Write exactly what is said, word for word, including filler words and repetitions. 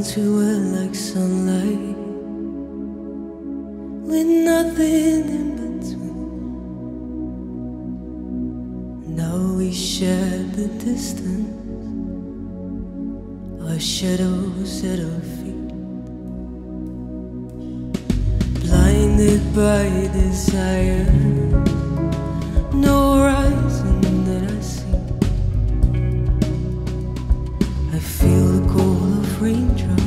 Once we were like sunlight, with nothing in between. Now we share the distance, our shadows at our feet. Blinded by desire, no horizon that I see. I feel the cold of raindrops